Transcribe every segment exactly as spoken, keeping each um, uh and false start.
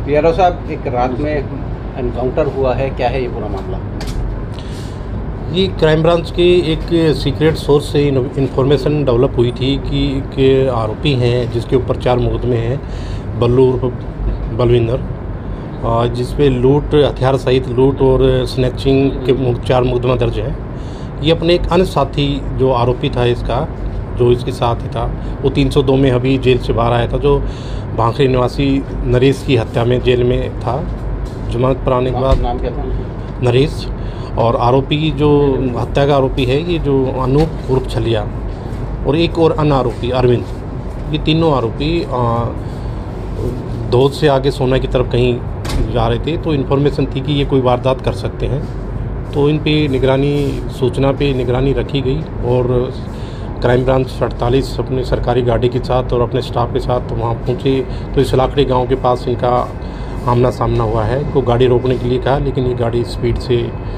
PRO साहब, एक रात में एनकाउंटर हुआ है, क्या है ये पूरा मामला? ये क्राइम ब्रांच की एक सीक्रेट सोर्स से इन्फॉर्मेशन डेवलप हुई थी कि के आरोपी हैं जिसके ऊपर चार मुकदमे हैं, बल्लू उर्फ बलविंदर, जिस पे लूट, हथियार सहित लूट और स्नैचिंग के चार मुकदमा दर्ज है। ये अपने एक अन्य साथी जो आरोपी था इसका, जो इसके साथ ही था, वो तीन सौ दो में अभी जेल से बाहर आया था, जो भांखड़ी निवासी नरेश की हत्या में जेल में था। जमानत पर आने के बाद नाम क्या था? नरेश। और आरोपी जो हत्या का आरोपी है ये जो अनूप उर्फ छलिया, और एक और अन्य आरोपी अरविंद, ये तीनों आरोपी धौध से आगे सोना की तरफ कहीं जा रहे थे। तो इन्फॉर्मेशन थी कि ये कोई वारदात कर सकते हैं, तो इन पे निगरानी, सूचना पे निगरानी रखी गई और क्राइम ब्रांच अड़तालीस अपनी सरकारी गाड़ी के साथ और अपने स्टाफ के साथ वहाँ पहुँचे। तो इस लाकड़ी गाँव के पास इनका आमना सामना हुआ है। इनको गाड़ी रोकने के लिए कहा, लेकिन ये गाड़ी स्पीड से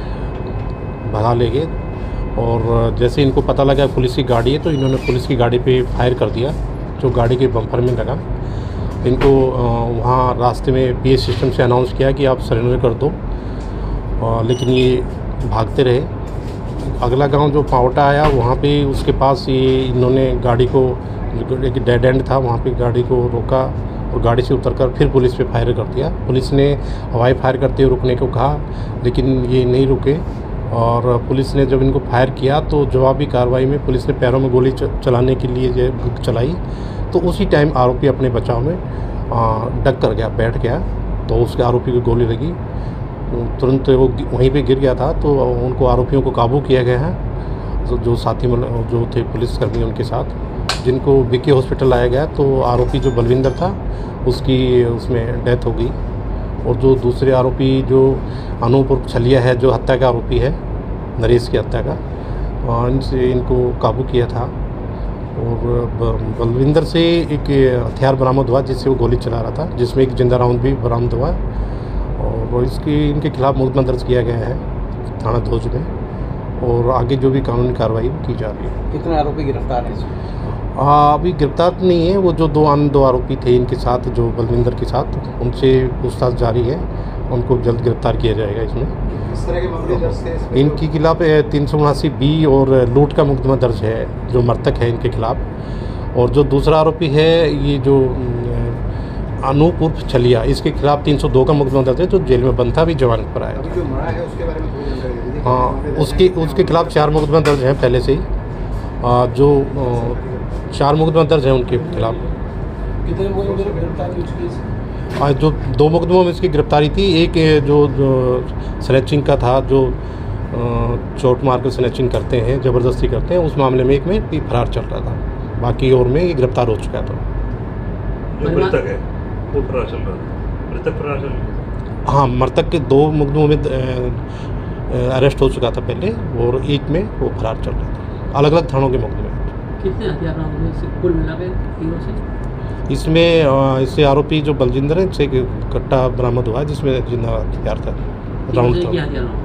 भगा ले गए और जैसे इनको पता लगा पुलिस की गाड़ी है तो इन्होंने पुलिस की गाड़ी पे फायर कर दिया, जो गाड़ी के बम्पर में लगा। इनको वहाँ रास्ते में पीए सिस्टम से अनाउंस किया कि आप सरेंडर कर दो, लेकिन ये भागते रहे। अगला गांव जो पावटा आया, वहाँ पे उसके पास ये इन्होंने गाड़ी को, एक डेड एंड था, वहाँ पे गाड़ी को रोका और गाड़ी से उतरकर फिर पुलिस पे फायर कर दिया। पुलिस ने हवाई फायर करते हुए रुकने को कहा, लेकिन ये नहीं रुके और पुलिस ने जब इनको फायर किया तो जवाबी कार्रवाई में पुलिस ने पैरों में गोली चलाने के लिए चलाई। तो उसी टाइम आरोपी अपने बचाव में डक कर गया, बैठ गया, तो उसके आरोपी को गोली लगी, तुरंत वो वहीं पे गिर गया था। तो उनको, आरोपियों को काबू किया गया है, जो, जो साथी जो थे पुलिसकर्मी उनके साथ, जिनको बीके हॉस्पिटल लाया गया। तो आरोपी जो बलविंदर था उसकी उसमें डेथ हो गई, और जो दूसरे आरोपी जो अनूप उर्फ छलिया है, जो हत्या का आरोपी है, नरेश की हत्या का, इनसे इनको काबू किया था। और बलविंदर से एक हथियार बरामद हुआ जिससे वो गोली चला रहा था, जिसमें एक जिंदा राउंड भी बरामद हुआ, और इसकी इनके खिलाफ मुकदमा दर्ज किया गया है थाना धौज में, और आगे जो भी कानूनी कार्रवाई की जा रही है। कितने आरोपी गिरफ्तार हैं? हाँ, अभी गिरफ्तार नहीं है, वो जो दो अन्य दो आरोपी थे इनके साथ, जो बलविंदर के साथ, उनसे पूछताछ जारी है, उनको जल्द गिरफ्तार किया जाएगा। इसमें इस तरह के मामले दर्ज थे इनके खिलाफ तीन सौ उनासी बी और लूट का मुकदमा दर्ज है, जो मृतक है इनके खिलाफ। और जो दूसरा आरोपी है ये जो अनूप उर्फ छलिया, इसके खिलाफ तीन सौ दो का मुकदमा दर्ज है, जो जेल में बंद था, अभी जमानत पर आया जो मरा है उसके बारे में? हाँ, उसके उसके खिलाफ चार मुकदमा दर्ज हैं पहले से ही, जो चार मुकदमा दर्ज हैं उनके खिलाफ। कितने मुकदमे गिरफ्तार आज जो दो मुकदमों में इसकी गिरफ्तारी थी, एक जो, जो स्नैचिंग का था, जो चोट मार कर स्नैचिंग करते हैं, ज़बरदस्ती करते हैं, उस मामले में एक में भी फरार चल रहा था, बाकी और में ये गिरफ्तार हो चुका था। जो मृतक है वो फरार चल रहा था, मृतक फरार चल रहा था। हाँ, मृतक के दो मुकदमों में अरेस्ट हो चुका था पहले, और एक में वो फरार चल रहा था, अलग अलग थानों के मुकदमे। कितने हथियार कुल मिला के तीनों से? इसमें इससे आरोपी जो बलजिंदर है, इससे कट्टा बरामद हुआ है जिसमें जिंदा हथियार था, राउंड था।